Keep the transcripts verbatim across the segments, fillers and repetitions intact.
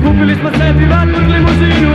Kupili smo sebi vatru limuzinu.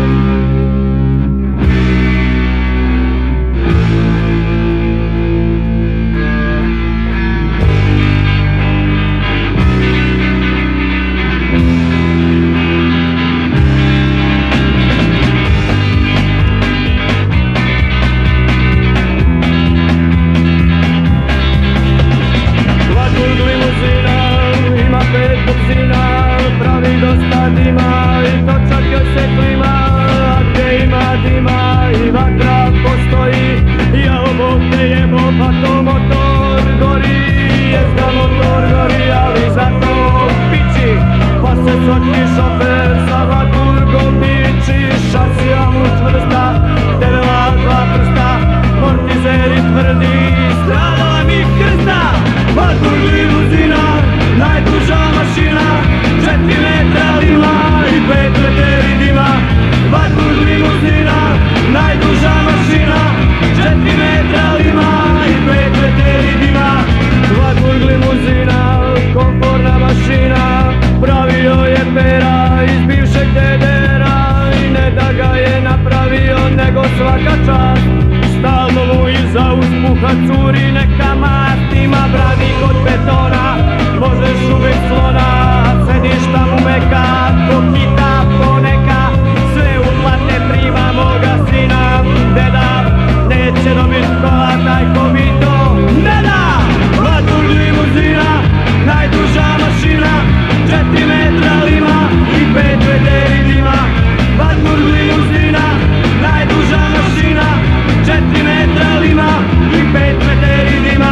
Pravi dosta dima i točak joj se klima, a gdje ima dima i vatra postoji. Ja ovo te jebo pa to motor gori, jezda motor gori, ali zato piči. Pa se svaki šofer sa vaturgom piči, šasija mu čvrsta, devela dva prsta, mortizeri tvrdi, stradala mi krsta. Vatur limuzina, najduža mašina, četiri metra lima i pet meteri dima. Vatur limuzina, najduža mašina, četiri metra lima i pet meteri dima. Vatur limuzina, komforna mašina, pravio je Pera iz bivšeg D D R-a i ne da ga je napravio nego svaka čast. Stalno mu iza uspuha curi neka mast, ima branik od betona, možeš uvek slona, sediš tamo meka, ko kita poneka, sve uplate prima moga sina. Deda neće dobit kola, taj ko mi to ne da. Vatur limuzina, najduža mašina, četiri metra lima i pet meteri dima. Vatur limuzina, najduža mašina, četiri metra lima i pet meteri dima.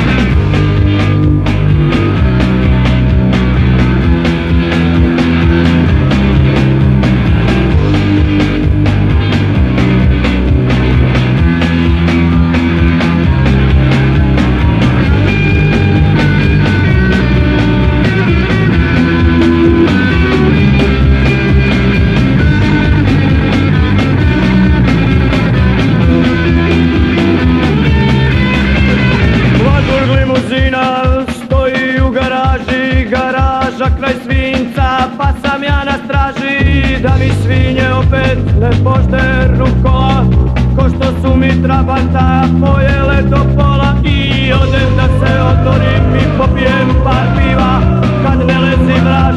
Stoji u garaži, garaža kraj svinca, pa sam ja na straži da mi svinje opet ne požderu kola, ko što su mi trabanta pojele do pola. I odem da se otorim i popijem par piva, kad ne lezi vraž